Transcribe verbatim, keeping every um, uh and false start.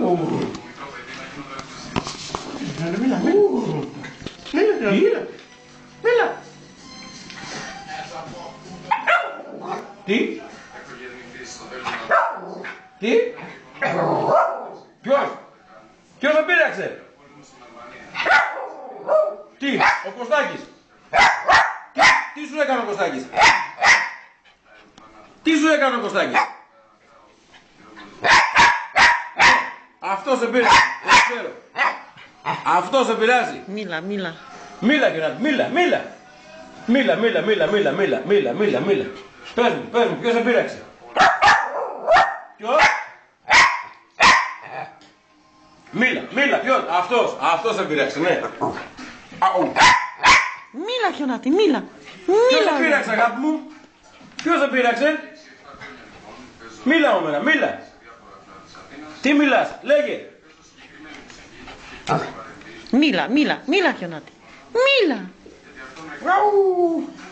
Μίλα, μίλα. Μίλα, μίλα. Μίλα. Τι? Τι? Ποιος? Ποιος τον πείραξε? Τι? Ο Κωστάκης. Τι, τι σου έκανε ο Κωστάκης? Τι σου έκανε ο Κωστάκης? Αυτό σε πειράζει, δεν ξέρω. Αυτό σε πειράζει. Μίλα, μίλα. Μίλα, Γιονάτη, μίλα, μίλα. Μίλα, μίλα, μίλα, μίλα, μίλα, μίλα, μίλα, μίλα. Πες μου, πες μου, ποιος σε πείραξε? Ποιος? Μίλα, μίλα, ποιος? Αυτός, αυτός σε πείραξε, ναι. Μίλα, Γιονάτη, μίλα. Ποιος σε Μίλα. πείραξε, αγάπη μου? Ποιος σε πείραξε? Μίλα μου μένα, μίλα. Τι μιλάς, λέγε. Μίλα, μίλα, μίλα, Γιονάτη. Μίλα. Ραου.